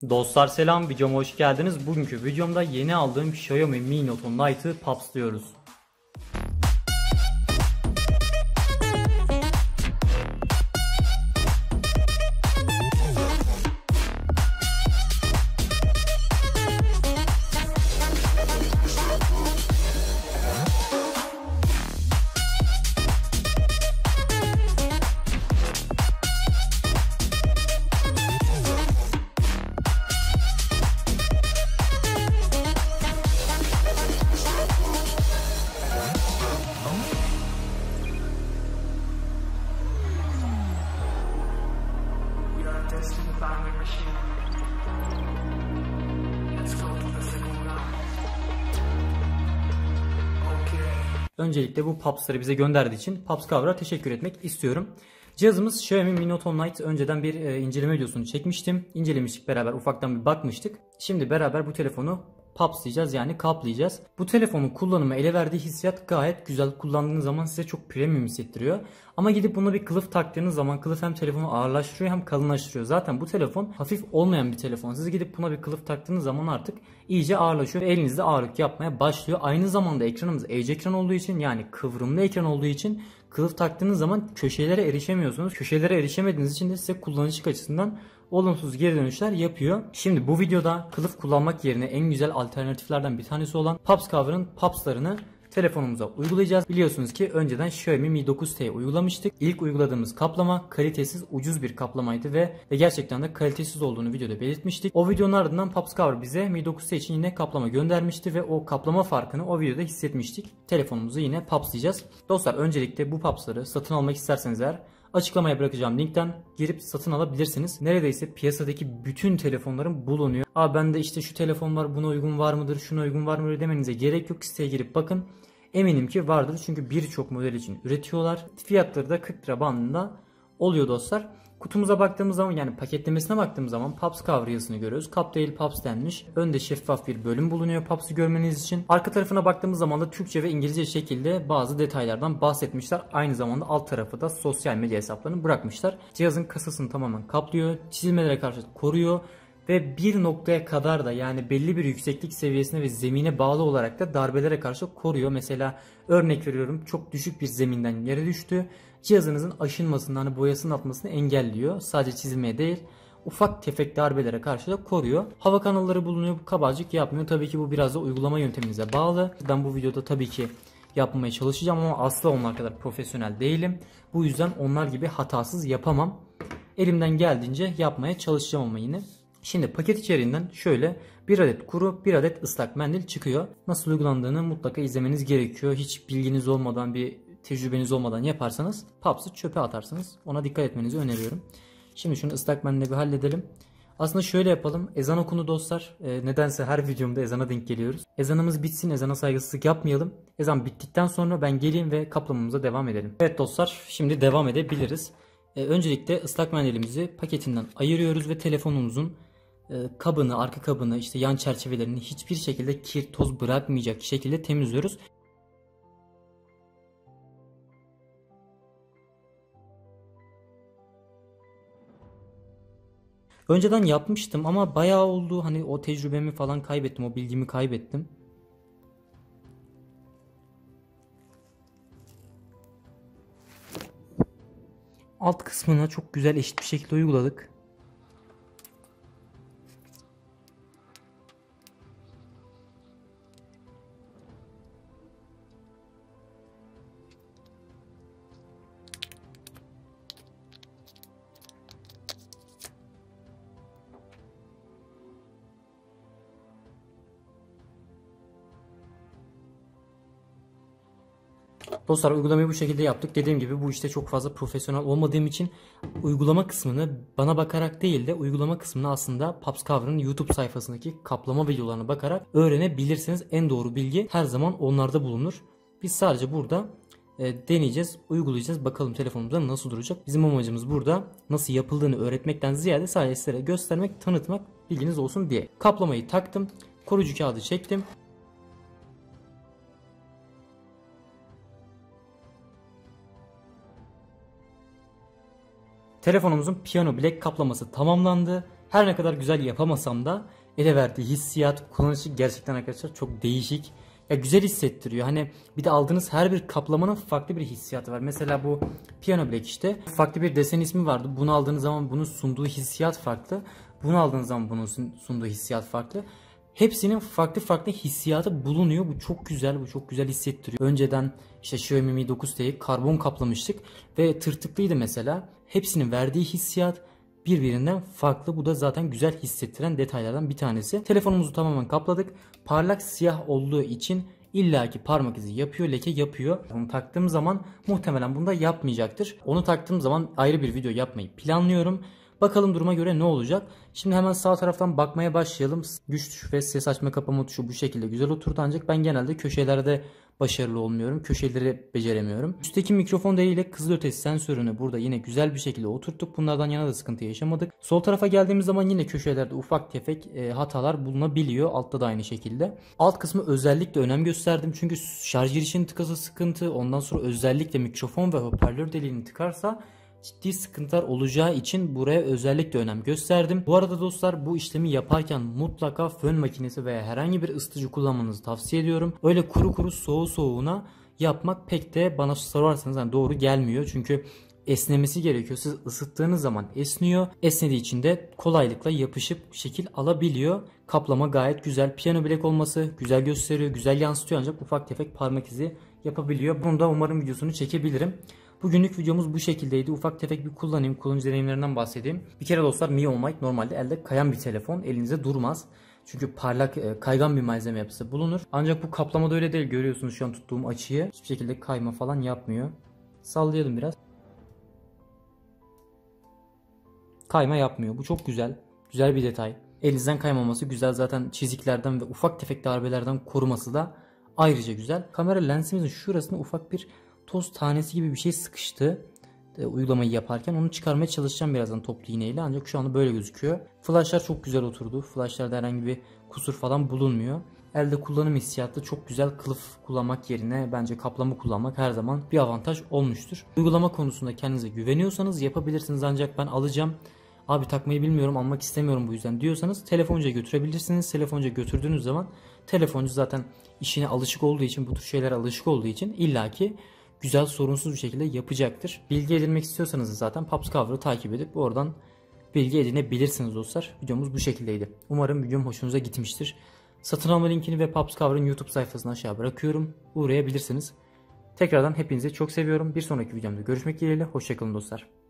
Dostlar selam, videoma hoş geldiniz. Bugünkü videomda yeni aldığım Xiaomi Mi Note 10 Lite'ı papslıyoruz. Öncelikle bu papsları bize gönderdiği için Paps Cover'a teşekkür etmek istiyorum. Cihazımız Xiaomi Mi Note 10 Lite. Önceden bir inceleme videosunu çekmiştim. İncelemiştik, beraber ufaktan bir bakmıştık. Şimdi beraber bu telefonu papslayacağız, yani kaplayacağız. Bu telefonun kullanımı, ele verdiği hissiyat gayet güzel. Kullandığınız zaman size çok premium hissettiriyor. Ama gidip buna bir kılıf taktığınız zaman kılıf hem telefonu ağırlaştırıyor hem kalınlaştırıyor. Zaten bu telefon hafif olmayan bir telefon. Siz gidip buna bir kılıf taktığınız zaman artık iyice ağırlaşıyor ve elinizde ağırlık yapmaya başlıyor. Aynı zamanda ekranımız Edge ekran olduğu için, yani kıvrımlı ekran olduğu için kılıf taktığınız zaman köşelere erişemiyorsunuz. Köşelere erişemediğiniz için de size kullanıcılık açısından olumsuz geri dönüşler yapıyor. Şimdi bu videoda kılıf kullanmak yerine en güzel alternatiflerden bir tanesi olan Paps Cover'ın papslarını telefonumuza uygulayacağız. Biliyorsunuz ki önceden Xiaomi Mi 9T'ye uygulamıştık. İlk uyguladığımız kaplama kalitesiz, ucuz bir kaplamaydı ve gerçekten de kalitesiz olduğunu videoda belirtmiştik. O videonun ardından Paps Cover bize Mi 9T için yine kaplama göndermişti ve o kaplama farkını o videoda hissetmiştik. Telefonumuzu yine papslayacağız. Dostlar, öncelikle bu papsları satın almak isterseniz eğer açıklamaya bırakacağım linkten girip satın alabilirsiniz. Neredeyse piyasadaki bütün telefonların bulunuyor. Bende işte şu telefon var, buna uygun var mıdır, şuna uygun var mıdır demenize gerek yok. Siteye girip bakın. Eminim ki vardır, çünkü birçok model için üretiyorlar. Fiyatları da 40 lira bandında oluyor dostlar. Kutumuza baktığımız zaman, yani paketlemesine baktığımız zaman Paps Cover yazısını görüyoruz. Kap değil Paps denmiş. Önde şeffaf bir bölüm bulunuyor Paps'ı görmeniz için. Arka tarafına baktığımız zaman da Türkçe ve İngilizce şekilde bazı detaylardan bahsetmişler. Aynı zamanda alt tarafı da sosyal medya hesaplarını bırakmışlar. Cihazın kasasını tamamen kaplıyor. Çizilmelere karşı koruyor. Ve bir noktaya kadar da, yani belli bir yükseklik seviyesine ve zemine bağlı olarak da darbelere karşı koruyor. Mesela örnek veriyorum, çok düşük bir zeminden yere düştü. Cihazınızın aşınmasını, hani boyasının atmasını engelliyor. Sadece çizilmeye değil, ufak tefek darbelere karşı da koruyor. Hava kanalları bulunuyor, bu kabarcık yapmıyor. Tabii ki bu biraz da uygulama yönteminize bağlı. Ben bu videoda tabii ki yapmaya çalışacağım ama asla onlar kadar profesyonel değilim. Bu yüzden onlar gibi hatasız yapamam. Elimden geldiğince yapmaya çalışacağım ama yine. Şimdi paket içeriğinden şöyle bir adet kuru, bir adet ıslak mendil çıkıyor. Nasıl uygulandığını mutlaka izlemeniz gerekiyor. Hiç bilginiz olmadan, bir tecrübeniz olmadan yaparsanız Paps'ı çöpe atarsınız. Ona dikkat etmenizi öneriyorum. Şimdi şunu ıslak mendille bir halledelim. Aslında şöyle yapalım. Ezan okundu dostlar. Nedense her videomda ezana denk geliyoruz. Ezanımız bitsin, ezana saygısızlık yapmayalım. Ezan bittikten sonra ben geleyim ve kaplamamıza devam edelim. Evet dostlar, şimdi devam edebiliriz. Öncelikle ıslak mendilimizi paketinden ayırıyoruz ve telefonumuzun kabını, arka kabını, işte yan çerçevelerini hiçbir şekilde kir, toz bırakmayacak şekilde temizliyoruz. Önceden yapmıştım ama bayağı oldu, hani o tecrübemi falan kaybettim, o bilgimi kaybettim. Alt kısmına çok güzel eşit bir şekilde uyguladık. Dostlar, uygulamayı bu şekilde yaptık. Dediğim gibi bu işte çok fazla profesyonel olmadığım için uygulama kısmını bana bakarak değil de uygulama kısmını aslında Paps Cover'ın YouTube sayfasındaki kaplama videolarına bakarak öğrenebilirsiniz. En doğru bilgi her zaman onlarda bulunur. Biz sadece burada deneyeceğiz, uygulayacağız. Bakalım telefonumuzda nasıl duracak. Bizim amacımız burada nasıl yapıldığını öğretmekten ziyade sadece size göstermek, tanıtmak, bilginiz olsun diye. Kaplamayı taktım. Koruyucu kağıdı çektim. Telefonumuzun Piano Black kaplaması tamamlandı. Her ne kadar güzel yapamasam da ele verdiği hissiyat, kullanışı gerçekten arkadaşlar çok değişik. Ya güzel hissettiriyor. Hani bir de aldığınız her bir kaplamanın farklı bir hissiyatı var. Mesela bu Piano Black işte farklı bir desen ismi vardı. Bunu aldığınız zaman bunun sunduğu hissiyat farklı. Bunu aldığınız zaman bunun sunduğu hissiyat farklı. Hepsinin farklı farklı hissiyatı bulunuyor. Bu çok güzel, bu çok güzel hissettiriyor. Önceden işte Xiaomi Mi 9T'yi karbon kaplamıştık ve tırtıklıydı mesela. Hepsinin verdiği hissiyat birbirinden farklı. Bu da zaten güzel hissettiren detaylardan bir tanesi. Telefonumuzu tamamen kapladık. Parlak siyah olduğu için illaki parmak izi yapıyor, leke yapıyor. Onu taktığım zaman muhtemelen bunu da yapmayacaktır. Onu taktığım zaman ayrı bir video yapmayı planlıyorum. Bakalım duruma göre ne olacak. Şimdi hemen sağ taraftan bakmaya başlayalım. Güç tuşu ve ses açma kapama tuşu bu şekilde güzel oturdu, ancak ben genelde köşelerde başarılı olmuyorum. Köşeleri beceremiyorum. Üstteki mikrofon deliğiyle kızılötesi sensörünü burada yine güzel bir şekilde oturttuk. Bunlardan yana da sıkıntı yaşamadık. Sol tarafa geldiğimiz zaman yine köşelerde ufak tefek hatalar bulunabiliyor. Altta da aynı şekilde. Alt kısmı özellikle önem gösterdim. Çünkü şarj girişinin tıkası sıkıntı. Ondan sonra özellikle mikrofon ve hoparlör deliğini tıkarsa ciddi sıkıntılar olacağı için buraya özellikle önem gösterdim. Bu arada dostlar, bu işlemi yaparken mutlaka fön makinesi veya herhangi bir ısıtıcı kullanmanızı tavsiye ediyorum. Öyle kuru kuru soğuğuna yapmak pek de bana sorarsanız yani doğru gelmiyor. Çünkü esnemesi gerekiyor. Siz ısıttığınız zaman esniyor. Esnediği için de kolaylıkla yapışıp şekil alabiliyor. Kaplama gayet güzel. Piano Black olması güzel gösteriyor, güzel yansıtıyor, ancak ufak tefek parmak izi yapabiliyor. Bunu da umarım videosunu çekebilirim. Bugünlük videomuz bu şekildeydi. Ufak tefek bir kullanıcı deneyimlerinden bahsedeyim. Bir kere dostlar, Mi On Mic normalde elde kayan bir telefon. Elinizde durmaz. Çünkü parlak, kaygan bir malzeme yapısı bulunur. Ancak bu kaplamada öyle değil. Görüyorsunuz şu an tuttuğum açıyı. Hiçbir şekilde kayma falan yapmıyor. Sallayalım biraz. Kayma yapmıyor. Bu çok güzel. Güzel bir detay. Elinizden kaymaması güzel. Zaten çiziklerden ve ufak tefek darbelerden koruması da ayrıca güzel. Kamera lensimizin şurasına ufak bir toz tanesi gibi bir şey sıkıştı. Uygulamayı yaparken onu çıkarmaya çalışacağım birazdan toplu iğneyle, ancak şu anda böyle gözüküyor. Flashlar çok güzel oturdu. Flashlarda herhangi bir kusur falan bulunmuyor. Elde kullanım hissiyatı çok güzel. Kılıf kullanmak yerine bence kaplama kullanmak her zaman bir avantaj olmuştur. Uygulama konusunda kendinize güveniyorsanız yapabilirsiniz, ancak ben alacağım, abi takmayı bilmiyorum, almak istemiyorum bu yüzden diyorsanız telefoncuya götürebilirsiniz. Telefoncuya götürdüğünüz zaman telefoncu zaten işine alışık olduğu için, bu tür şeylere alışık olduğu için illaki güzel, sorunsuz bir şekilde yapacaktır. Bilgi edinmek istiyorsanız da zaten Pops Cover'ı takip edip oradan bilgi edinebilirsiniz dostlar. Videomuz bu şekildeydi. Umarım videom hoşunuza gitmiştir. Satın alma linkini ve Pops Cover'ın YouTube sayfasına aşağı bırakıyorum. Uğrayabilirsiniz. Tekrardan hepinizi çok seviyorum. Bir sonraki videomda görüşmek dileğiyle. Hoşçakalın dostlar.